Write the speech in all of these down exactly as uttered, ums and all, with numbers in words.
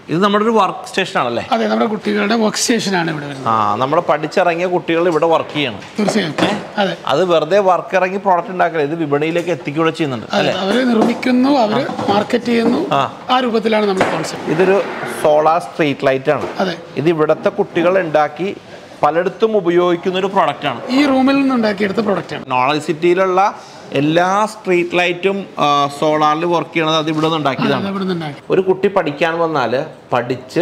ഇത് നമ്മുടെ ഒരു വർക്ക് സ്റ്റേഷൻ ആണല്ലേ? അതെ, നമ്മുടെ കുട്ടികളുടെ വർക്ക് സ്റ്റേഷൻ ആണ് ഇവിടെ വരുന്നത്. ആ, നമ്മൾ പഠിച്ചിറങ്ങിയ കുട്ടികൾ ഇവിടെ വർക്ക് ചെയ്യണം. തീർച്ചയായും. അതെ, അത് വെറുതെ വർക്ക് ഇറങ്ങി പ്രോഡക്റ്റ് ഉണ്ടാക്കില്ല, ഇത് വിപണിയിലേക്ക് എത്തിക്കുകയും ചെയ്യുന്നുണ്ട് അല്ലേ? അവർ നിർമ്മിക്കുന്നു, അവർ മാർക്കറ്റ് ചെയ്യുന്നു, ആ രൂപത്തിലാണ് നമ്മുടെ കോൺസെപ്റ്റ്. ഇതൊരു സോളാർ സ്ട്രീറ്റ് ലൈറ്റ് ആണ്. അതെ, ഇത് ഇവിടുത്തെ കുട്ടികൾ ഉണ്ടാക്കി പലയിടത്തും ഉപയോഗിക്കുന്ന ഒരു പ്രോഡക്റ്റ് ആണ്. ഈ റൂമിൽ നിന്ന് ഉണ്ടാക്കിയെടുത്ത പ്രോഡക്റ്റ് ആണ്. നോളജ് സിറ്റിയിലുള്ള എല്ലാ സ്ട്രീറ്റ് ലൈറ്റും സോളാറിൽ വർക്ക് ചെയ്യണത് അത് ഇവിടെ നിന്ന് ഉണ്ടാക്കിയതാണ്. ഒരു കുട്ടി പഠിക്കാൻ വന്നാൽ പഠിച്ച്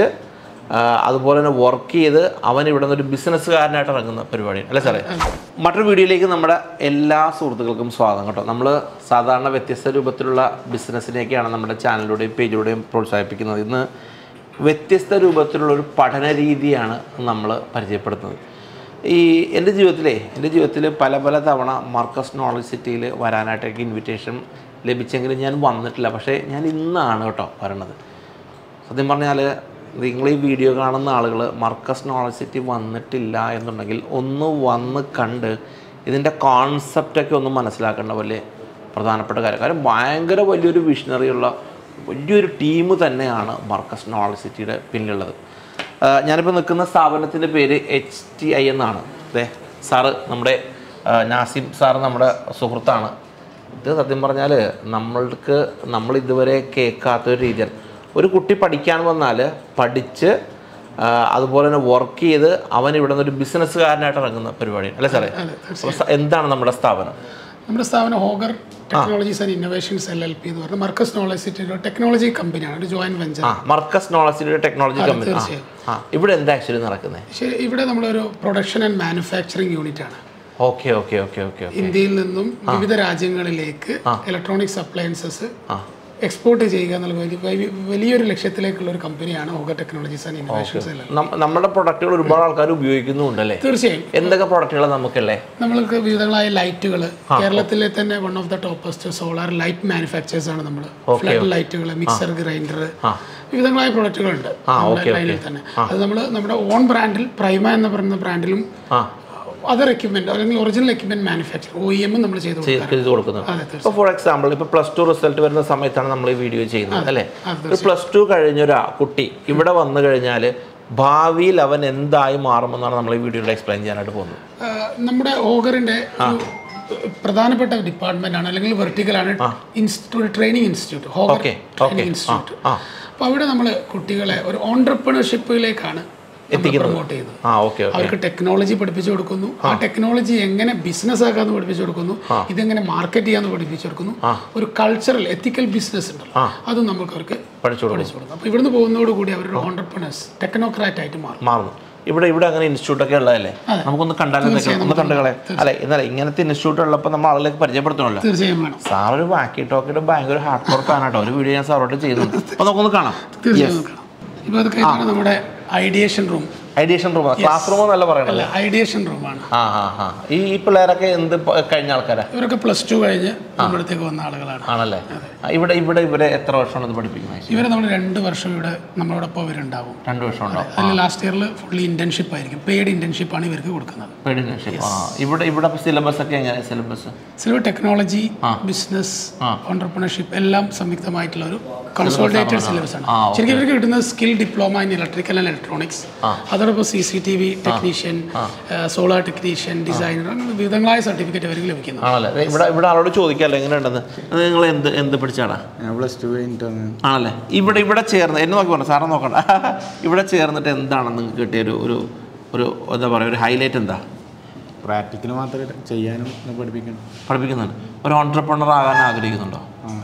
അതുപോലെ തന്നെ വർക്ക് ചെയ്ത് അവൻ ഇവിടെ നിന്ന് ഒരു ബിസിനസ്സുകാരനായിട്ട് ഇറങ്ങുന്ന പരിപാടിയാണ് അല്ലേ സാറേ? മറ്റൊരു വീഡിയോയിലേക്ക് നമ്മുടെ എല്ലാ സുഹൃത്തുക്കൾക്കും സ്വാഗതം കേട്ടോ. നമ്മൾ സാധാരണ വ്യത്യസ്ത രൂപത്തിലുള്ള ബിസിനസ്സിനെയൊക്കെയാണ് നമ്മുടെ ചാനലിലൂടെയും പേജിലൂടെയും പ്രോത്സാഹിപ്പിക്കുന്നത്. ഇന്ന് വ്യത്യസ്ത രൂപത്തിലുള്ളൊരു പഠന രീതിയാണ് നമ്മൾ പരിചയപ്പെടുത്തുന്നത്. ഈ എൻ്റെ ജീവിതത്തിലെ എൻ്റെ ജീവിതത്തിൽ പല പല തവണ മാർക്കസ് നോളജ് സിറ്റിയിൽ വരാനായിട്ടൊക്കെ ഇൻവിറ്റേഷൻ ലഭിച്ചെങ്കിലും ഞാൻ വന്നിട്ടില്ല. പക്ഷേ ഞാൻ ഇന്നാണ് കേട്ടോ വരണത്. സത്യം പറഞ്ഞാൽ നിങ്ങൾ ഈ വീഡിയോ കാണുന്ന ആളുകൾ മാർക്കസ് നോളജ് സിറ്റി വന്നിട്ടില്ല എന്നുണ്ടെങ്കിൽ ഒന്ന് വന്ന് കണ്ട് ഇതിൻ്റെ കോൺസെപ്റ്റൊക്കെ ഒന്ന് മനസ്സിലാക്കേണ്ട വലിയ പ്രധാനപ്പെട്ട കാര്യം. കാരണം ഭയങ്കര വലിയൊരു വിഷണറിയുള്ള വലിയൊരു ടീം തന്നെയാണ് മാർക്കസ് നോളജ് സിറ്റിയുടെ പിന്നിലുള്ളത്. ഞാനിപ്പോൾ നിൽക്കുന്ന സ്ഥാപനത്തിൻ്റെ പേര് എച്ച് ടി ഐ എന്നാണ്. അതെ, സാറ് നമ്മുടെ നാസിം സാറ് നമ്മുടെ സുഹൃത്താണ്. ഇത് സത്യം പറഞ്ഞാൽ നമ്മൾക്ക് നമ്മൾ ഇതുവരെ കേൾക്കാത്തൊരു രീതിയാണ്. ഒരു കുട്ടി പഠിക്കാൻ വന്നാൽ പഠിച്ച് അതുപോലെ തന്നെ വർക്ക് ചെയ്ത് അവൻ ഇവിടെ നിന്ന് ഒരു ബിസിനസ്സുകാരനായിട്ട് ഇറങ്ങുന്ന പരിപാടിയാണ് അല്ലേ സാറേ? എന്താണ് നമ്മുടെ സ്ഥാപനം? നമ്മുടെ സ്ഥാപനം Hogar technologies and innovations L L P എന്ന് പറഞ്ഞാൽ മർക്കസ് നോളജ് സിറ്റിയുടെ ടെക്നോളജി കമ്പനിയാണ്, ഒരു ജോയിന്റ് വെഞ്ചർ. മർക്കസ് നോളജ് സിറ്റിയുടെ ടെക്നോളജി കമ്പനി. ഇവിടെ എന്താ ആക്ച്വലി നടക്കുന്നത്? ഇവിടെ നമ്മളൊരു പ്രൊഡക്ഷൻ ആൻഡ് മാനുഫാക്ചറിങ് യൂണിറ്റ് ആണ്. ഓക്കെ ഓക്കെ ഓക്കെ ഓക്കെ ഇന്ത്യയിൽ നിന്നും വിവിധ രാജ്യങ്ങളിലേക്ക് ഇലക്ട്രോണിക്സ് അപ്ലയൻസസ് എക്സ്പോർട്ട് ചെയ്യുക എന്നുള്ള വലിയൊരു ലക്ഷ്യത്തിലേക്കുള്ള ഒരു കമ്പനിയാണ് ഹോഗർ ടെക്നോളജീസ് ആൻഡ് ഇന്നോവേഷൻസ്. നമ്മുടെ പ്രൊഡക്റ്റുകൾ ഒരുപാട് ആൾക്കാർ ഉപയോഗിക്കുന്നുണ്ടല്ലേ? തീർച്ചയായും. എന്തൊക്കെ പ്രൊഡക്റ്റുകൾ നമുക്കല്ലേ? നമ്മൾക്ക് വിവിധങ്ങളായ ലൈറ്റുകൾ, കേരളത്തിലെ തന്നെ one of the toppest solar light manufacturers ആണ് നമ്മൾ. ഫ്ലഡ് ലൈറ്റുകൾ, മിക്സർ ഗ്രൈൻഡർ, വിവിധങ്ങളായ പ്രൊഡക്റ്റുകളുണ്ട് ലൈനിൽ തന്നെ. അത് നമ്മൾ നമ്മുടെ ഓൺ ബ്രാൻഡിൽ പ്രൈമ എന്ന് പറയുന്ന ബ്രാൻഡിലും അതർ എക്യുപ്മെന്റ് അല്ലെങ്കിൽ original equipment manufacture O E എമ്മും നമ്മൾ ചെയ്ത് കൊടുക്കുന്നത്. ഇപ്പോൾ ഫോർ എക്സാമ്പിൾ ഇപ്പോൾ പ്ലസ് ടു റിസൾട്ട് വരുന്ന സമയത്താണ് നമ്മൾ ഈ വീഡിയോ ചെയ്യുന്നത് അല്ലേ? ഒരു പ്ലസ് ടു കഴിഞ്ഞൊരു കുട്ടി ഇവിടെ വന്നു കഴിഞ്ഞാൽ ഭാവിയിൽ അവൻ എന്തായി മാറുമെന്നാണ് നമ്മൾ ഈ വീഡിയോയിൽ എക്സ്പ്ലെയിൻ ചെയ്യാനായിട്ട് പോകുന്നത്. നമ്മുടെ ഓഗറിന്റെ പ്രധാനപ്പെട്ട ഡിപ്പാർട്ട്മെന്റ് ആണ് അല്ലെങ്കിൽ വെർട്ടിക്കലാണ് institute, training institute, Hogar training institute. അപ്പോൾ അവിടെ നമ്മൾ കുട്ടികളെ ഒരു ഓൺട്രപ്രണർഷിപ്പിലേക്കാണ് പ്രൊമോട്ട് ചെയ്യുന്നത്. അവർക്ക് ടെക്നോളജി പഠിപ്പിച്ചു കൊടുക്കുന്നു, ആ ടെക്നോളജി എങ്ങനെ ബിസിനസ് ആക്കാന്ന് പഠിപ്പിച്ചു കൊടുക്കുന്നു, ഇതെങ്ങനെ മാർക്കറ്റ് ചെയ്യാന്ന് പഠിപ്പിച്ചു കൊടുക്കുന്നു. ഒരു കൾച്ചറൽ എത്തിക്കൽ ബിസിനസ് ഉണ്ടല്ലോ, അതും നമുക്ക് അവർക്ക് പഠിച്ചു കൊടുക്കും. അപ്പോൾ ഇവിടുന്ന് പോകുന്നതോടുകൂടി അവരുടെ ഓൺട്രപ്രണേഴ്സ് ടെക്നോക്രാറ്റ് ആയിട്ട് മാറും. ഇവിടെ ഇവിടെ അങ്ങനെ ഇൻസ്റ്റിറ്റ്യൂട്ട് ഒക്കെ ഉള്ളതല്ലേ? നമുക്കൊന്ന് കണ്ടാലും ഒന്ന് കണ്ടുകളെ അല്ലെ? എന്നാലും ഇങ്ങനത്തെ ഇൻസ്റ്റിറ്റ്യൂട്ട് ഉള്ളപ്പോൾ നമ്മൾ ആളുകളൊക്കെ പരിചയപ്പെടുത്തണമല്ലോ. സാർ ഒരു വാക്കി ടോക്കിയുടെ ഭയങ്കര ഹാർഡ് കോർ ഫാനാട്ടോ. ഒരു വീഡിയോ ഞാൻ സാറോട്ട് ചെയ്യുന്നുണ്ട്, അപ്പോൾ നമുക്കൊന്ന് കാണാം. ഇപ്പോൾ അതൊക്കെ നമ്മുടെ ideation room. Ideation room, class room എന്നല്ല പറയണല്ലേ? ഐഡിയേഷൻ റൂമാണ്. ആ ആ ആ ഈ പിള്ളേരൊക്കെ എന്ത് കഴിഞ്ഞ ആൾക്കാരാ? ഇവരൊക്കെ പ്ലസ് ടു കഴിഞ്ഞ് നമ്മുടെത്തേക്ക് വന്ന ആളുകളാണ്. ആണല്ലേ? ഇവിടെ ഇവിടെ ഇവരെ എത്ര വർഷമാണ് ഇത് പഠിപ്പിക്കുന്നത്? ഇവരെ നമ്മൾ രണ്ട് വർഷം ഇവിടെ നമ്മളോടൊപ്പം ഇവരുണ്ടാവും. രണ്ട് വർഷം ഉണ്ടാവും. അതിൽ ലാസ്റ്റ് ഇയറിൽ ഫുള്ളി ഇന്റേൺഷിപ്പ് ആയിരിക്കും. പെയ്ഡ് ഇന്റേൺഷിപ്പ് ആണ് ഇവർക്ക് കൊടുക്കുന്നത്. Paid internship. ഇവിടെ ഇവിടെ സിലബസ് ഒക്കെ എങ്ങനെയാണ്? Syllabus syllabus technology, business, entrepreneurship എല്ലാം സംയുക്തമായിട്ടുള്ള ഒരു കൺസോളിഡേറ്റഡ് സിലബസ് ആണ്. ശരിക്കും ഇവർക്ക് കിട്ടുന്നത് skill diploma in electrical and electronics, അതോടൊപ്പം C C T V technician, solar technician, designer, അങ്ങനെ വിവിധങ്ങളായ സർട്ടിഫിക്കറ്റ് അവർക്ക് ലഭിക്കുന്നു. ആണല്ലേ? ഇവിടെ ഇവിടെ ആളോട് ചോദിക്കാമല്ലോ എങ്ങനെയുണ്ടെന്ന്. നിങ്ങൾ എന്ത് എന്ത് പഠിച്ചാടാ? പ്ലസ് ടു കഴിഞ്ഞിട്ടാണ്. ആണല്ലേ? ഇവിടെ ഇവിടെ ചേർന്ന് എന്നെ നോക്കി പറഞ്ഞു, സാറെ നോക്കണ്ട, ഇവിടെ ചേർന്നിട്ട് എന്താണ് നിങ്ങൾക്ക് കിട്ടിയ ഒരു ഒരു ഒരു എന്താ പറയുക ഒരു ഹൈലൈറ്റ് എന്താ? പ്രാക്ടിക്കൽ മാത്രമേ ചെയ്യാനും പഠിപ്പിക്കണം പഠിപ്പിക്കുന്നുണ്ട്. ഒരു ഓൺട്രപ്രണർ ആകാൻ ആഗ്രഹിക്കുന്നുണ്ടോ?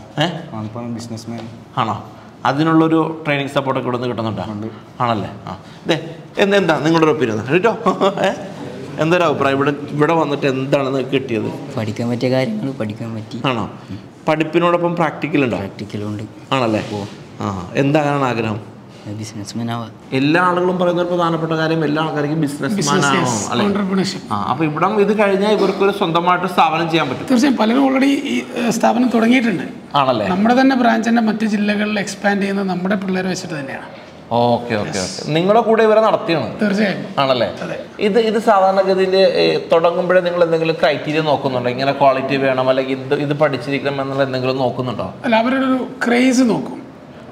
ഏഹ് ബിസിനസ്മാൻ ആണോ? അതിനുള്ളൊരു ട്രെയിനിങ് സപ്പോർട്ടൊക്കെ ഇവിടെ നിന്ന് കിട്ടുന്നുണ്ടോ? ആണല്ലേ? ആ ഇതേ എന്ത് എന്താ നിങ്ങളുടെ ഒരു ഒപ്പീനിയൻ കേട്ടോ? ഏഹ് എന്തൊരു അഭിപ്രായം? ഇവിടെ ഇവിടെ വന്നിട്ട് എന്താണ് കിട്ടിയത്? പഠിക്കാൻ പറ്റിയ കാര്യങ്ങൾ പഠിക്കാൻ പറ്റി. ആണോ? പഠിപ്പിനോടൊപ്പം പ്രാക്ടിക്കൽ ഉണ്ടോ? പ്രാക്ടിക്കലും ഉണ്ട്. ആണല്ലേ? ആ എന്താകാനാണ് ആഗ്രഹം? ബിസിനസ്മാൻ ആവാം. എല്ലാ ആളുകളും പറയുന്ന ഒരു പ്രധാനപ്പെട്ട കാര്യം എല്ലാ ആൾക്കാർക്കും ബിസിനസ്മാൻ ആവണം അല്ലേ? ആ അപ്പോൾ ഇവിടെ ഇത് കഴിഞ്ഞാൽ ഇവർക്കൊരു സ്വന്തമായിട്ട് സ്ഥാപനം ചെയ്യാൻ പറ്റും. തീർച്ചയായും പലരും ഓൾറെഡി ഈ സ്ഥാപനം തുടങ്ങിയിട്ടുണ്ട്. ആണല്ലേ? നമ്മുടെ തന്നെ ബ്രാഞ്ചിന്റെ മറ്റു ജില്ലകളിൽ എക്സ്പാൻഡ് ചെയ്യുന്നത് നമ്മുടെ പിള്ളേരെ വെച്ചിട്ട് തന്നെയാണ്. ഓക്കെ ഓക്കെ ഓക്കെ നിങ്ങളുടെ കൂടെ ഇവരെ നടത്തിയാണ്? തീർച്ചയായും. ആണല്ലേ? ഇത് ഇത് സാധാരണഗതിയിൽ തുടങ്ങുമ്പോഴേ നിങ്ങൾ എന്തെങ്കിലും ക്രൈറ്റീരിയ നോക്കുന്നുണ്ടോ? ഇങ്ങനെ ക്വാളിറ്റി വേണം അല്ലെങ്കിൽ ഇത് ഇത് പഠിച്ചിരിക്കണം എന്നുള്ള എന്തെങ്കിലും നോക്കുന്നുണ്ടോ? അല്ല, അവരുടെ ഒരു ക്രേസ് നോക്കും.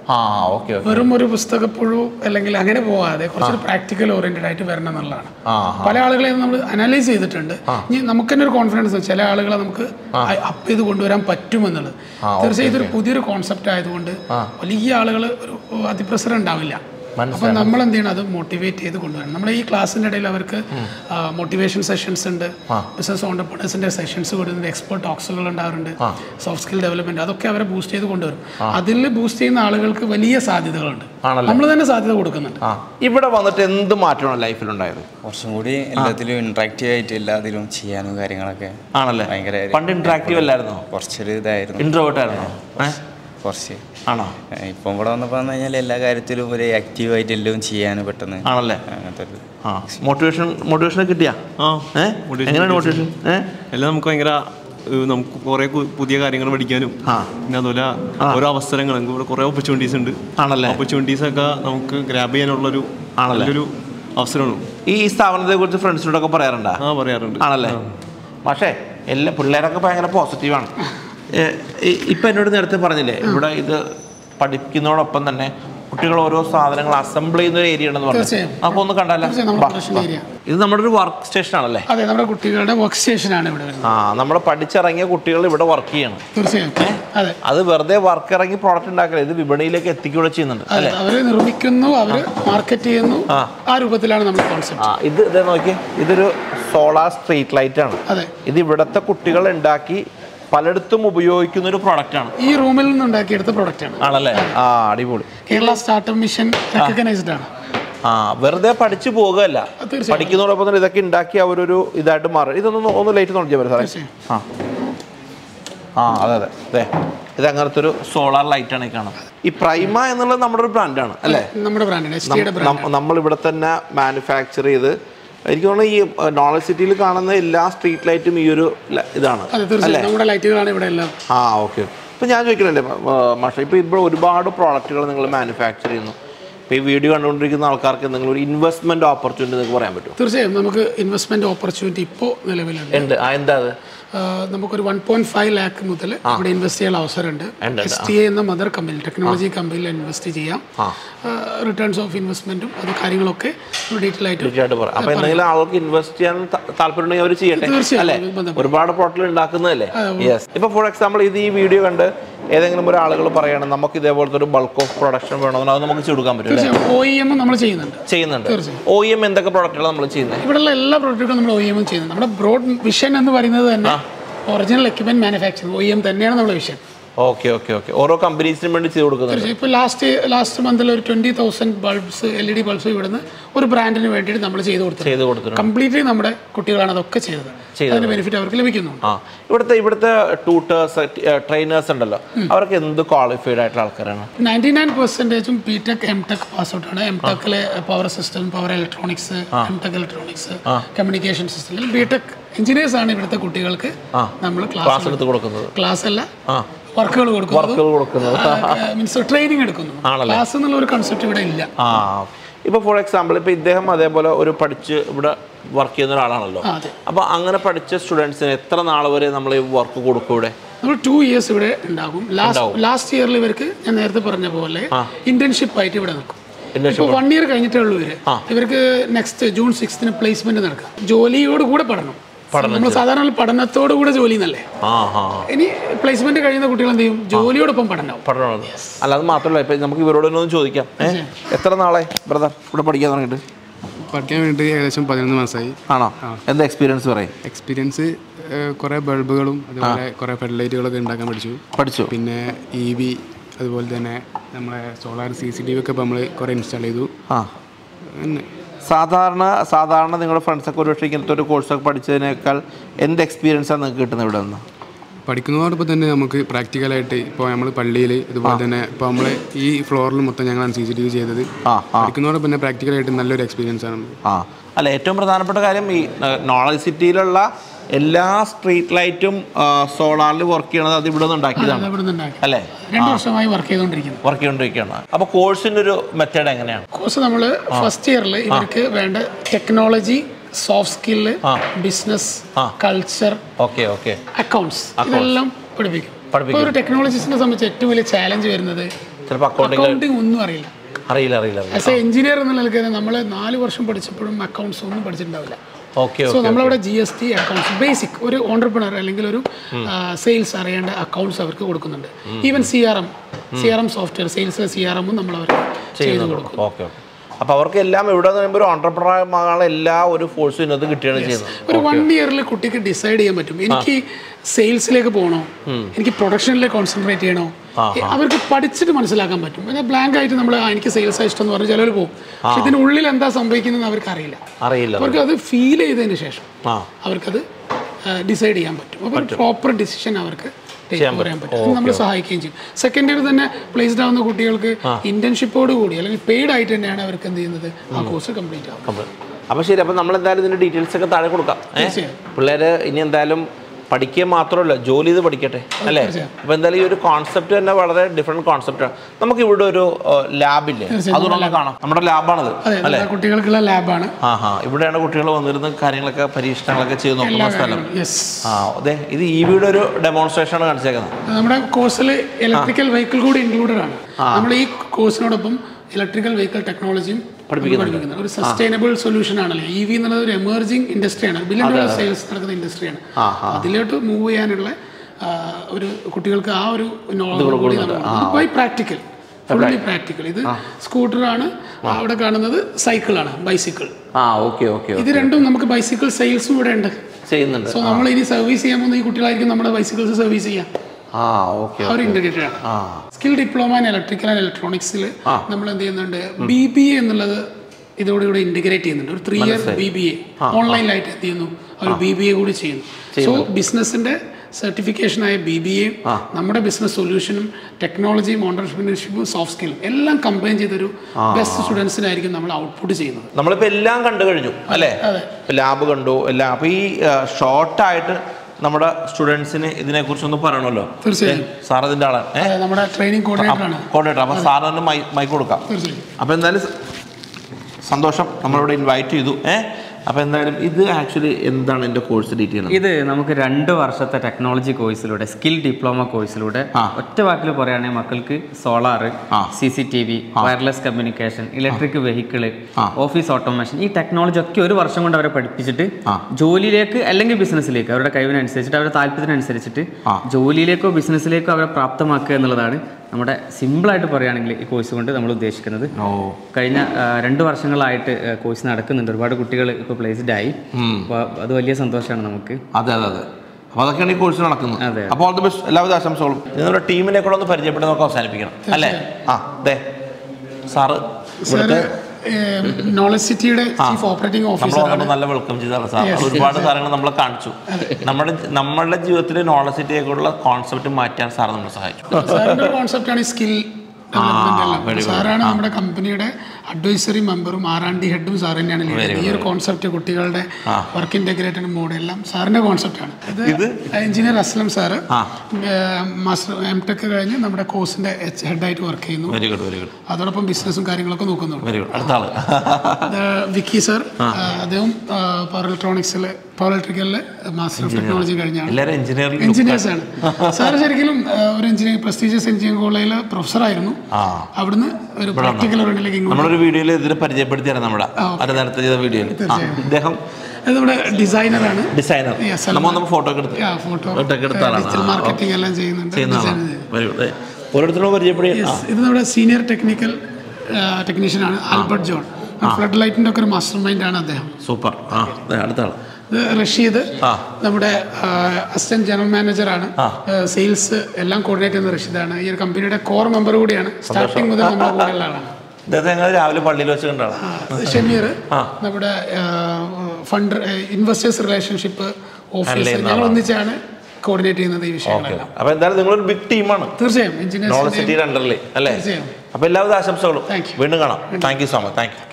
ആ ഓക്കെ വെറും ഒരു പുസ്തകപ്പുഴു അല്ലെങ്കിൽ അങ്ങനെ പോവാതെ കുറച്ചൊരു പ്രാക്ടിക്കൽ ഓറിയന്റഡ് ആയിട്ട് വരണം എന്നുള്ളതാണ്. പല ആളുകളെയും നമ്മൾ അനലൈസ് ചെയ്തിട്ടുണ്ട്. ഇനി നമുക്ക് തന്നെ ഒരു കോൺഫിഡൻസ്, ചില ആളുകളെ നമുക്ക് അപ്പ് ചെയ്ത് കൊണ്ടുവരാൻ പറ്റുമെന്നുള്ളത്. തീർച്ചയായും ഇതൊരു പുതിയൊരു കോൺസെപ്റ്റ് ആയതുകൊണ്ട് വലിയ ആളുകൾ ഒരു അതിപ്രസരം ഉണ്ടാവില്ല. അപ്പം നമ്മൾ എന്ത് ചെയ്യണം, അത് മോട്ടിവേറ്റ് ചെയ്ത് കൊണ്ടുവരണം. നമ്മുടെ ഈ ക്ലാസ്സിൻ്റെ ഇടയിൽ അവർക്ക് മോട്ടിവേഷൻ സെഷൻസ് ഉണ്ട്, ബിസിനസ് ഓണ്ടർപ്രണേഴ്സിൻ്റെ സെഷൻസ് കൊടുക്കുന്നുണ്ട്, എക്സ്പേർട്ട് ടോക്സുകൾ ഉണ്ടാവാറുണ്ട്, സോഫ്റ്റ് സ്കിൽ ഡെവലപ്മെൻറ്റ്, അതൊക്കെ അവരെ ബൂസ്റ്റ് ചെയ്ത് കൊണ്ടുവരും. അതിൽ ബൂസ്റ്റ് ചെയ്യുന്ന ആളുകൾക്ക് വലിയ സാധ്യതകളുണ്ട്, നമ്മൾ തന്നെ സാധ്യത കൊടുക്കുന്നുണ്ട്. ഇവിടെ വന്നിട്ട് എന്ത് മാറ്റമാണ് ലൈഫിലുണ്ടായത്? കുറച്ചും കൂടി എല്ലാത്തിലും ഇന്ററാക്റ്റീവ് ആയിട്ട് എല്ലാത്തിലും ചെയ്യാനും കാര്യങ്ങളൊക്കെ ആണല്ലേ. ഭയങ്കര പണ്ട് ഇന്ററാക്റ്റീവ് അല്ലായിരുന്നോ? കുറച്ചൊരു ഇതായിരുന്നു, ഇൻട്രോവേർട്ട് ആയിരുന്നോ? കുറച്ച് ആണോ? ഇപ്പം ഇവിടെ വന്നപ്പോൾ പറഞ്ഞു കഴിഞ്ഞാൽ എല്ലാ കാര്യത്തിലും ഒരു ആക്റ്റീവ് ആയിട്ട് എല്ലാം ചെയ്യാനും പെട്ടെന്ന് ആണല്ലേ. അങ്ങനത്തെ ആ മോട്ടിവേഷൻ മോട്ടിവേഷൻ കിട്ടിയാ? എങ്ങനെയാണ് മോട്ടിവേഷൻ? എല്ലാം നമുക്ക് ഭയങ്കര നമുക്ക് കുറെ പുതിയ കാര്യങ്ങൾ പഠിക്കാനും പിന്നെ അതുപോലെ ഓരോ അവസരങ്ങൾ ഇവിടെ കുറെ ഓപ്പർച്യൂണിറ്റീസ് ഉണ്ട്. ആണല്ലേ. ഓപ്പർച്യൂണിറ്റീസ് ഒക്കെ നമുക്ക് ഗ്രാബ് ചെയ്യാനുള്ളൊരു നല്ലൊരു അവസരമാണ്. ഈ സ്ഥാപനത്തെ കുറിച്ച് ഫ്രണ്ട്സിനോടൊക്കെ പറയാറുണ്ടോ? ആ പറയാറുണ്ട്. ആണല്ലേ. പക്ഷേ എല്ലാ പിള്ളേരൊക്കെ ഭയങ്കര പോസിറ്റീവാണ്. ഇപ്പം എന്നോട് നേരത്തെ പറഞ്ഞില്ലേ, ഇവിടെ ഇത് പഠിക്കുന്നതോടൊപ്പം തന്നെ കുട്ടികൾ ഓരോ സാധനങ്ങൾ അസംബിൾ ചെയ്യുന്ന ഒരു ഏരിയ ഉണ്ടെന്ന് പറഞ്ഞു. അപ്പോൾ ഒന്ന് കണ്ടാലോ? ഇത് നമ്മുടെ ഒരു വർക്ക് സ്റ്റേഷൻ ആണല്ലേ? അതെ, നമ്മുടെ കുട്ടികളുടെ വർക്ക് സ്റ്റേഷൻ ആണ് ഇവിടെ. ആ നമ്മൾ പഠിച്ചിറങ്ങിയ കുട്ടികൾ ഇവിടെ വർക്ക് ചെയ്യണം. തീർച്ചയായും അതെ. അത് വെറുതെ വർക്ക് ഇറങ്ങി പ്രോഡക്റ്റ് ഉണ്ടാക്കില്ല, ഇത് വിപണിയിലേക്ക് എത്തിക്കുകയും ചെയ്യുന്നുണ്ട്. അവര് നിർമ്മിക്കുന്നു, അവര് മാർക്കറ്റ് ചെയ്യുന്നു, ആ രൂപത്തിലാണ് നമ്മുടെ കോൺസെപ്റ്റ്. ഇത് ഇതേ നോക്കി, ഇതൊരു സോളാർ സ്ട്രീറ്റ് ലൈറ്റ് ആണ്. അതെ, ഇത് ഇവിടുത്തെ കുട്ടികൾ ഉണ്ടാക്കി പലയിടത്തും ഉപയോഗിക്കുന്ന ഒരു പ്രോഡക്റ്റ് ആണ്. ഈ റൂമിൽ നിന്ന് ഉണ്ടാക്കിയെടുത്ത പ്രോഡക്റ്റ് ആണ്. ആണല്ലേ. ആ അടിപൊളി. കേരള സ്റ്റാർട്ടപ്പ് മിഷൻ റെക്കഗ്നൈസ്ഡ് ആണ്. ആ വെറുതെ പഠിച്ചു പോകുകയല്ല, പഠിക്കുന്നതോടൊപ്പം തന്നെ ഇതൊക്കെ ഉണ്ടാക്കി അവരൊരു ഇതായിട്ട് മാറും. ഇതൊന്നും ഒന്ന് ലൈറ്റ് നോക്കിയാൽ മതി സാറേ. ആ ആ അതെ അതെ അതെ ഇത് അങ്ങനത്തെ ഒരു സോളാർ ലൈറ്റ് ആണ് ഈ കാണുന്നത്. ഈ പ്രൈമ എന്നുള്ളത് നമ്മുടെ ഒരു ബ്രാൻഡാണ് അല്ലേ? നമ്മുടെ ബ്രാൻഡാണ്. നമ്മളിവിടെ തന്നെ മാനുഫാക്ചർ ചെയ്ത്, എനിക്ക് തോന്നുന്നു ഈ നോളജ് സിറ്റിയിൽ കാണുന്ന എല്ലാ സ്ട്രീറ്റ് ലൈറ്റും ഈ ഒരു ഇതാണ് അല്ലേ? നമ്മുടെ ലൈറ്റുകളാണ് ഇവിടെ എല്ലാം. ആ ഓക്കെ. ഇപ്പം ഞാൻ ചോദിക്കണല്ലേ മാഷ, ഇപ്പോൾ ഇപ്പോൾ ഒരുപാട് പ്രോഡക്റ്റുകൾ നിങ്ങൾ മാനുഫാക്ചർ ചെയ്യുന്നു. ഇപ്പോൾ ഈ വീഡിയോ കണ്ടുകൊണ്ടിരിക്കുന്ന ആൾക്കാർക്ക് എന്തെങ്കിലും ഒരു ഇൻവെസ്റ്റ്മെന്റ് ഓപ്പർച്യൂണിറ്റി നിങ്ങൾക്ക് പറയാൻ പറ്റുമോ? തീർച്ചയായും നമുക്ക് ഇൻവെസ്റ്റ്മെന്റ് ഓപ്പർച്യൂണിറ്റി ഇപ്പോൾ നിലവിലുണ്ട്. എന്താ അത്? നമുക്കൊരു വൺ പോയിന്റ് ഫൈവ് ലാക്ക് മുതൽ ഇവിടെ ഇൻവെസ്റ്റ് ചെയ്യാൻ അവസരമുണ്ട്. എസ് ടി എ എന്ന മദർ കമ്പനി, ടെക്നോളജി കമ്പനിയിൽ ഇൻവെസ്റ്റ് ചെയ്യാം. റിട്ടേൺസ് ഓഫ് ഇൻവെസ്റ്റ്മെന്റും അത് കാര്യങ്ങളൊക്കെ ഡീറ്റെയിൽ ആയിട്ട് പറയാം. അപ്പോൾ എന്തെങ്കിലും ആൾക്ക് ഇൻവെസ്റ്റ് ചെയ്യാൻ താല്പര്യമുണ്ടെങ്കിൽ അവർ ചെയ്യട്ടെ അല്ലേ? ഒരുപാട് പ്രോഡക്റ്റുകൾ ഉണ്ടാക്കുന്നതല്ലേ? യെസ്. ഇപ്പോൾ ഫോർ എക്സാമ്പിൾ ഇത് ഈ വീഡിയോ കണ്ട് ഏതെങ്കിലും ഒരു ആളുകൾ പറയണം നമുക്ക് ഇതേപോലത്തെ ഒരു ബൾക്ക് ഓഫ് പ്രൊഡക്ഷൻ വേണമെന്ന്, അത് നമുക്ക് ചെയ്ത് കൊടുക്കാൻ പറ്റും. ഒ ഇ എം നമ്മൾ ചെയ്യുന്നുണ്ട് ചെയ്യുന്നുണ്ട് ഒ ഇ എം എന്തൊക്കെ പ്രോഡക്റ്റുകൾ നമ്മൾ ചെയ്യുന്നത്? ഇവിടെയുള്ള എല്ലാ പ്രോഡക്റ്റുകളും നമ്മൾ ഒ ഇ എം ചെയ്യുന്നത്. നമ്മുടെ ബ്രോഡ് വിഷൻ എന്ന് പറയുന്നത് തന്നെ original equipment manufacturing, O E M തന്നെയാണ് നമ്മുടെ വിഷൻ. Okay okay okay. ഓരോ കമ്പനീസിനും വേണ്ടി ചെയ്ത് കൊടുക്കുന്നത്. ഇപ്പോൾ ലാസ്റ്റ് ലാസ്റ്റ് മന്തിൽ ഒരു twenty thousand bulbs L E D bulbs ഇവിടുന്ന് ഒരു ബ്രാൻഡിന് വേണ്ടിയിട്ട് നമ്മൾ ചെയ്ത് കൊടുത്തു ചെയ്ത് കൊടുത്തു കംപ്ലീറ്റ്ലി നമ്മുടെ കുട്ടികളാണ് അതൊക്കെ ചെയ്തത്. അതിന്റെ ബെനിഫിറ്റ് അവർക്ക് ലഭിക്കുന്നു. ആ ഇവിടുത്തെ ഇവിടുത്തെ ട്യൂട്ടേഴ്സ് ട്രെയിനേഴ്സ് ഉണ്ടല്ലോ, അവർക്ക് എന്ത് ക്വാളിഫൈഡ് ആയിട്ടുള്ള ആൾക്കാരാണ്? നയൻറ്റി നയൻ പെർസെൻറ്റേജും B tech M tech pass out ആണ്. എം ടെക്കിലെ power system, power electronics, M tech electronics, communication system, B tech engineers ആണ് ഇവിടുത്തെ കുട്ടികൾക്ക് നമ്മൾ ക്ലാസ് എടുത്ത് കൊടുക്കുന്നത്. ക്ലാസ് അല്ല, വർക്കുകൾ കൊടുക്കുന്നത്, മീൻസ് ട്രെയിനിങ് എടുക്കുന്നു. ക്ലാസ് എന്നുള്ള ഒരു കൺസെപ്റ്റ് ഇവിടെ ഇല്ല. ഇപ്പോൾ ഫോർ എക്സാമ്പിൾ ഇപ്പോൾ ഇദ്ദേഹം അതേപോലെ ഒരു പഠിച്ച് ഇവിടെ വർക്ക് ചെയ്യുന്ന ഒരാളാണല്ലോ. അപ്പോൾ അങ്ങനെ പഠിച്ച സ്റ്റുഡൻസിന് എത്ര നാൾ വരെ നമ്മൾ ഈ വർക്ക് കൊടുക്കും ഇവിടെ? നമ്മൾ ടു ഇയേഴ്സ് ഇവിടെ ഉണ്ടാകും. ലാസ്റ്റ് ലാസ്റ്റ് ഇയറിൽ ഇവർക്ക് ഞാൻ നേരത്തെ പറഞ്ഞ പോലെ ഇന്റേൺഷിപ്പ് ആയിട്ട് ഇവിടെ നിൽക്കും. ഇപ്പോൾ വൺ ഇയർ കഴിഞ്ഞിട്ടേ ഉള്ളൂ ഇവര്. ഇവർക്ക് നെക്സ്റ്റ് ജൂൺ സിക്സ്തിന് പ്ലേസ്മെന്റ് നടക്കാം. ജോലിയോട് കൂടെ പഠനം, നമ്മൾ സാധാരണ പഠനത്തോടു കൂടെ ജോലി എന്നല്ലേ. ഇനി പ്ലേസ്മെന്റ് കഴിയുന്ന കുട്ടികൾ എന്ത് ചെയ്യും? ജോലിയോടൊപ്പം പഠനം. പഠനം അല്ല, അത് മാത്രമല്ല ഇപ്പം നമുക്ക് ഇവരോടൊന്നും ചോദിക്കാം, എത്ര നാളെ ബ്രദർ ഇവിടെ പഠിക്കാൻ തുടങ്ങിയിട്ട്? പഠിക്കാൻ വേണ്ടി ഏകദേശം പതിനൊന്ന് മാസമായി. ആണോ? എന്താ എക്സ്പീരിയൻസ് പറയും? എക്സ്പീരിയൻസ് കുറേ ബൾബുകളും അതുപോലെ കുറേ ഫെഡലൈറ്റുകളൊക്കെ ഉണ്ടാക്കാൻ പഠിച്ചു പഠിച്ചു പിന്നെ ഇ വി അതുപോലെ തന്നെ നമ്മളെ solar C C T V ഒക്കെ ഇപ്പോൾ നമ്മൾ കുറേ ഇൻസ്റ്റാൾ ചെയ്തു. ആ സാധാരണ സാധാരണ നിങ്ങളുടെ ഫ്രണ്ട്സൊക്കെ ഒരു പക്ഷേ ഇങ്ങനത്തെ ഒരു കോഴ്സൊക്കെ പഠിച്ചതിനേക്കാൾ എന്ത് എക്സ്പീരിയൻസാണ് നിങ്ങൾക്ക് കിട്ടുന്നത് ഇവിടെ നിന്ന്? പഠിക്കുന്നതോടൊപ്പം തന്നെ നമുക്ക് പ്രാക്ടിക്കലായിട്ട് ഇപ്പോൾ നമ്മൾ പള്ളിയിൽ ഇതുപോലെ തന്നെ ഇപ്പോൾ നമ്മൾ ഈ ഫ്ലോറിൽ മൊത്തം ഞങ്ങളാണ് സി സി ടി വി ചെയ്തത്. പഠിക്കുന്നതോടൊപ്പം തന്നെ പ്രാക്ടിക്കലായിട്ട് നല്ലൊരു എക്സ്പീരിയൻസ് ആണ്. ആ അല്ല, ഏറ്റവും പ്രധാനപ്പെട്ട കാര്യം ഈ നോളജ് സിറ്റിയിലുള്ള എല്ലാ സ്ട്രീറ്റ് ലൈറ്റും സോളാറിൽ വർക്ക് ചെയ്യണത് അത് ഇവിടെ നിന്ന് ഉണ്ടാക്കിയതാണ് അല്ലേ? രണ്ട് വർഷമായി വർക്ക് ചെയ്തുകൊണ്ടിരിക്കുന്നത് വർക്ക് ചെയ്തുകൊണ്ടിരിക്കുകയാണ്. അപ്പോൾ കോഴ്സിൻ്റെ ഒരു മെത്തേഡ് എങ്ങനെയാണ്? കോഴ്സ് നമ്മൾ ഫസ്റ്റ് ഇയറിൽ ഇവർക്ക് വേണ്ട technology, soft skill, business, culture, okay okay accounts ഇതെല്ലാം പഠിപ്പിക്കും. ഇപ്പോൾ ഒരു ടെക്നോളജിസ്റ്റിനെ സംബന്ധിച്ച് ഏറ്റവും വലിയ ചാലഞ്ച് വരുന്നത് ചിലപ്പോൾ അക്കൗണ്ടിങ് അക്കൗണ്ടിങ് ഒന്നും അറിയില്ല അറിയില്ല അറിയില്ല ആസ് എ എഞ്ചിനീയർ എന്ന നിലയ്ക്ക് നമ്മൾ നാല് വർഷം പഠിച്ചപ്പോഴും അക്കൗണ്ട്സ് ഒന്നും പഠിച്ചിട്ടുണ്ടാവില്ല. ഓക്കെ സോ നമ്മളവിടെ G S T accounts basic ഒരു ഓണ്ടർപ്രണർ അല്ലെങ്കിൽ ഒരു സെയിൽസ് അറിയേണ്ട അക്കൗണ്ട്സ് അവർക്ക് കൊടുക്കുന്നുണ്ട്. Even C R M C R M software sales C R എമ്മും നമ്മൾ അവർക്ക് ചെയ്ത് കൊടുക്കും. Okay okay. അപ്പോൾ അവർക്ക് എല്ലാം ഇവിടെ നിന്ന് പറയുമ്പോൾ ഒരു ഓണ്ടർപ്രണർ എല്ലാ ഒരു ഫോഴ്സും ഇതിനകത്ത് കിട്ടുകയാണ് ചെയ്യുന്നത്. ഒരു വൺ ഇയറിൽ കുട്ടിക്ക് ഡിസൈഡ് ചെയ്യാൻ പറ്റും എനിക്ക് സെയിൽസിലേക്ക് പോകണോ, എനിക്ക് പ്രൊഡക്ഷനിലേക്ക് കോൺസെൻട്രേറ്റ് ചെയ്യണോ. അവർക്ക് പഠിച്ചിട്ട് മനസ്സിലാക്കാൻ പറ്റും. എന്നാൽ ബ്ലാങ്ക് ആയിട്ട് നമ്മൾ എനിക്ക് സെയിൽസ് ഇഷ്ടം എന്ന് പറഞ്ഞാൽ ചിലർ പോകും. പക്ഷെ ഇതിനുള്ളിൽ എന്താ സംഭവിക്കുന്നത് അവർക്ക് അറിയില്ല. അറിയില്ല അവർക്ക് അത് ഫീൽ ചെയ്തതിന് ശേഷം അവർക്കത് ഡിസൈഡ് ചെയ്യാൻ പറ്റും. അപ്പോൾ പ്രോപ്പർ ഡിസിഷൻ അവർക്ക് പറയാൻ പറ്റും. നമ്മൾ സഹായിക്കുകയും ചെയ്യും. സെക്കൻഡ് ഇയർ തന്നെ പ്ലേസ്ഡ് ആവുന്ന കുട്ടികൾക്ക് ഇന്റേൺഷിപ്പോട് കൂടി അല്ലെങ്കിൽ പെയ്ഡ് ആയിട്ട് തന്നെയാണ് അവർക്ക് എന്ത് ചെയ്യുന്നത് ആ കോഴ്സ് കംപ്ലീറ്റ് ആവും. അപ്പോൾ ശരി, അപ്പോൾ നമ്മൾ എന്തായാലും ഇതിൻ്റെ ഡീറ്റെയിൽസ് ഒക്കെ താഴെ കൊടുക്കാം. പിള്ളേർ ഇനി എന്തായാലും പഠിക്കുക മാത്രമല്ല ജോലി ചെയ്ത് പഠിക്കട്ടെ അല്ലേ. അപ്പോൾ എന്തായാലും ഈ ഒരു കോൺസെപ്റ്റ് തന്നെ വളരെ ഡിഫറെൻറ്റ് കോൺസെപ്റ്റാണ്. നമുക്ക് ഇവിടെ ഒരു ലാബില്ലേ, അതുകൊണ്ട് കാണാം. നമ്മുടെ ലാബാണത് അല്ലേ, കുട്ടികൾക്കുള്ള ലാബാണ്. ആ ഹാ ഇവിടെയാണ് കുട്ടികൾ വന്നിരുന്ന കാര്യങ്ങളൊക്കെ പരീക്ഷണങ്ങളൊക്കെ ചെയ്ത് നോക്കുന്ന സ്ഥലം. ആ അതെ, ഇത് ഈ വീട് ഒരു ഡെമോൺസ്ട്രേഷൻ ആണ് കാണിച്ചേക്കുന്നത്. നമ്മുടെ കോഴ്സിൽ ഇലക്ട്രിക്കൽ വെഹിക്കിൾ കൂടി ഇൻക്ലൂഡഡ് ആണ്. നമ്മൾ ഈ കോഴ്സിനോടൊപ്പം ഇലക്ട്രിക്കൽ വെഹിക്കിൾ ടെക്നോളജിയും പഠിപ്പിക്കുന്നത്. ഒരു സസ്റ്റൈനബിൾ സൊല്യൂഷൻ ആണല്ലോ. ഇ വി എന്നുള്ളത് ഒരു എമർജിംഗ് ഇൻഡസ്ട്രിയാണ്, ബില്യൺ ഡോളർ സെയിൽസ് നടക്കുന്ന ഇൻഡസ്ട്രിയാണ്. അതിലോട്ട് മൂവ് ചെയ്യാനുള്ള ഒരു കുട്ടികൾക്ക് ആ ഒരു നോളജ് കൂടി ബൈ പ്രാക്ടിക്കൽ, ഫുള്ളി പ്രാക്ടിക്കൽ. ഇത് സ്കൂട്ടറാണ്, അവിടെ കാണുന്നത് സൈക്കിളാണ്, ബൈസിക്കിൾ. ഇത് രണ്ടും നമുക്ക് ബൈസിക്കിൾ സെയിൽസും ഇവിടെ ഉണ്ട്, ചെയ്യുന്നുണ്ട്. സോ നമ്മൾ ഇനി സർവീസ് ചെയ്യാൻ പോകുന്ന ഈ കുട്ടികളായിരിക്കും നമ്മുടെ ബൈസിക്കിൾസ് സർവീസ് ചെയ്യാം. അവർ ഇന്റഗ്രേറ്റഡ് ആണ്. Skill diploma in electrical and ഇലക്ട്രോണിക്സിൽ നമ്മൾ എന്ത് ചെയ്യുന്നുണ്ട്, ബി ബി എ എന്നുള്ളത് ഇതോടെ കൂടെ ഇന്റഗ്രേറ്റ് ചെയ്യുന്നുണ്ട്. ഒരു three year B B A ഓൺലൈനിലായിട്ട് എന്ത് ചെയ്യുന്നു, അവർ ബി ബി എ കൂടി ചെയ്യുന്നു. സോ ബിസിനസിന്റെ സർട്ടിഫിക്കേഷനായ ബി ബി എ നമ്മുടെ ബിസിനസ് സൊല്യൂഷനും ടെക്നോളജിയും ഓണ്ടർപ്രീനർഷിപ്പും സോഫ്റ്റ് സ്കില്ലും എല്ലാം കമ്പൈൻ ചെയ്തൊരു ബെസ്റ്റ് സ്റ്റുഡൻസിനായിരിക്കും നമ്മൾ ഔട്ട്പുട്ട് ചെയ്യുന്നത്. നമ്മളിപ്പോൾ എല്ലാം കണ്ടു കഴിഞ്ഞു അല്ലേ, ലാബ് കണ്ടു എല്ലാം. അപ്പോൾ ഈ ഷോർട്ടായിട്ട് നമ്മുടെ സ്റ്റുഡൻസിന് ഇതിനെ കുറിച്ചൊന്ന് പറയണമല്ലോ. തീർച്ചയായും സാർ ഇതിൻ്റെ ആളാണ്, നമ്മുടെ ട്രെയിനിങ് കോർഡിനേറ്ററാണ്. കോർഡിനേറ്റർ അപ്പോൾ സാറിന് മൈക്ക് കൊടുക്കാം. അപ്പോൾ എന്തായാലും സന്തോഷം, നമ്മളിവിടെ ഇൻവൈറ്റ് ചെയ്തു. ഏഹ് അപ്പോൾ എന്തായാലും ഇത് ആക്ച്വലി എന്താണ് എൻ്റെ കോഴ്സ് ഡീറ്റെയിൽ? ഇത് നമുക്ക് രണ്ട് വർഷത്തെ ടെക്നോളജി കോഴ്സിലൂടെ, സ്കിൽ ഡിപ്ലോമ കോഴ്സിലൂടെ ഒറ്റ വാക്കിൽ പറയുകയാണെങ്കിൽ മക്കൾക്ക് solar, C C T V, wireless communication, electric vehicle, office automation, ഈ ടെക്നോളജി ഒക്കെ ഒരു വർഷം കൊണ്ട് അവരെ പഠിപ്പിച്ചിട്ട് ജോലിയിലേക്ക് അല്ലെങ്കിൽ ബിസിനസ്സിലേക്ക് അവരുടെ കഴിവിനനുസരിച്ചിട്ട് അവരുടെ താല്പര്യത്തിനനുസരിച്ചിട്ട് ജോലിയിലേക്കോ ബിസിനസ്സിലേക്കോ അവരെ പ്രാപ്തമാക്കുക എന്നുള്ളതാണ് നമ്മുടെ സിമ്പിളായിട്ട് പറയുകയാണെങ്കിൽ ഈ കോഴ്സ് കൊണ്ട് നമ്മൾ ഉദ്ദേശിക്കുന്നത്. കഴിഞ്ഞ രണ്ട് വർഷങ്ങളായിട്ട് കോഴ്സ് നടക്കുന്നുണ്ട്. ഒരുപാട് കുട്ടികൾ ഇപ്പോൾ പ്ലേസ്ഡ് ആയി. അപ്പോൾ അത് വലിയ സന്തോഷമാണ് നമുക്ക്. അതെ അതെ അതെ അപ്പോൾ അതൊക്കെയാണ് ഈ കോഴ്സ് നടക്കുന്നത്. അതെ, അപ്പോൾ ഓൾ ദി ബെസ്റ്റ്, എല്ലാവിധ ആശംസകളും. നിങ്ങളുടെ ടീമിനെ കൂടെ ഒന്ന് പരിചയപ്പെട്ട് നമുക്ക് അവസാനിപ്പിക്കണം അല്ലേ. ആ അതെ സാറ് ഇവിടുത്തെ നോളജ് സിറ്റിയുടെ ചീഫ് ഓപ്പറേറ്റിംഗ് ഓഫീസറാണ്. നല്ല വെൽക്കം ചെയ്താണ് സാർ. ഒരുപാട് കാര്യങ്ങൾ നമ്മളെ കാണിച്ചു. നമ്മുടെ നമ്മളുടെ ജീവിതത്തിൽ നോളജ് സിറ്റിയേക്കുള്ള കോൺസെപ്റ്റ് മാറ്റാൻ സാർ നമ്മളെ സഹായിച്ചു. സാറിന്റെ കോൺസെപ്റ്റാണ് സ്കിൽ ഡെവലപ്മെന്റ്. സാറാണ് നമ്മുടെ കമ്പനിയുടെ അഡ്വൈസറി മെമ്പറും ആർ ആൻഡ് ഡി ഹെഡും സാർ തന്നെയാണ് ലീഡ് ചെയ്യുന്നത്. ഈ ഒരു കോൺസെപ്റ്റ് കുട്ടികളുടെ വർക്ക് ഇന്റഗ്രേറ്റഡ് മോഡ് എല്ലാം സാറിന്റെ കോൺസെപ്റ്റാണ്. ഇത് engineer Aslam sir master M tech കഴിഞ്ഞ് നമ്മുടെ കോഴ്സിന്റെ ഹെഡായിട്ട് വർക്ക് ചെയ്യുന്നു. അതോടൊപ്പം ബിസിനസ്സും കാര്യങ്ങളൊക്കെ നോക്കുന്നുണ്ട്. വിക്കി സാർ, അദ്ദേഹം പവർ ഇലക്ട്രോണിക്സിൽ പവർ ഇലക്ട്രിക്കലില് മാസ്റ്റർ ഓഫ് ടെക്നോളജി കഴിഞ്ഞാണ്. എഞ്ചിനീയേഴ്സ് ആണ് സാർ. ശരിക്കും ഒരു എഞ്ചിനീയറിംഗ് പ്രസ്റ്റീജിയസ് എഞ്ചിനീയറിംഗ് കോളേജിലെ പ്രൊഫസറായിരുന്നു. അവിടുന്ന് ഒരു പ്രാക്ടിക്കൽ നമ്മളൊരു വീഡിയോയിൽ ഇതിനെ പരിചയപ്പെടുത്തിയാണ് നമ്മുടെ അടുത്ത ചെയ്ത വീഡിയോയിൽ. അദ്ദേഹം നമ്മുടെ ഡിസൈനറാണ്. ഡിസൈനർ ഫോട്ടോ ഒക്കെ എടുത്ത് ഡിജിറ്റൽ മാർക്കറ്റിംഗ് എല്ലാം ചെയ്യുന്നുണ്ട്. ഓരോരുത്തരും പരിചയപ്പെടുക. ഇത് നമ്മുടെ സീനിയർ ടെക്നിക്കൽ ടെക്നീഷ്യനാണ് ആൽബർട്ട് ജോൺ. ഫ്ലഡ് ലൈറ്റിന്റെ ഒക്കെ ഒരു മാസ്റ്റർ മൈൻഡ് ആണ് അദ്ദേഹം. സൂപ്പർ. അടുത്ത ആൾ ഇത് റഷീദ്, നമ്മുടെ അസിസ്റ്റന്റ് ജനറൽ മാനേജറാണ്. സെയിൽസ് എല്ലാം കോർഡിനേറ്റ് ചെയ്യുന്ന റഷീദാണ്. ഈ ഒരു കമ്പനിയുടെ കോർ മെമ്പർ കൂടിയാണ്. സ്റ്റാർട്ടിങ് മുതൽ നമ്മുടെ കൂടെയുള്ള ആളാണ്. രാവിലെ പള്ളിയിൽ വെച്ച് കണ്ടാണ്. ഷമീർ, നമ്മുടെ ഫണ്ട് ഇൻവെസ്റ്റേഴ്സ് റിലേഷൻഷിപ്പ് ഓഫീസർ, ഞങ്ങൾ ഒന്നിച്ചാണ് കോർഡിനേറ്റ് ചെയ്യുന്നത് ഈ വിഷയങ്ങളെല്ലാം. അപ്പോൾ എന്തായാലും നിങ്ങളൊരു ബിഗ് ടീമാണ്. തീർച്ചയായും എഞ്ചിനീയേഴ്സ് നോളജ് സിറ്റിയുടെ അണ്ടറിൽ അല്ലേ. അപ്പോൾ എല്ലാവിധ ആശംസകളും. വീണ്ടും കാണാം. Thank you so much. Thank U.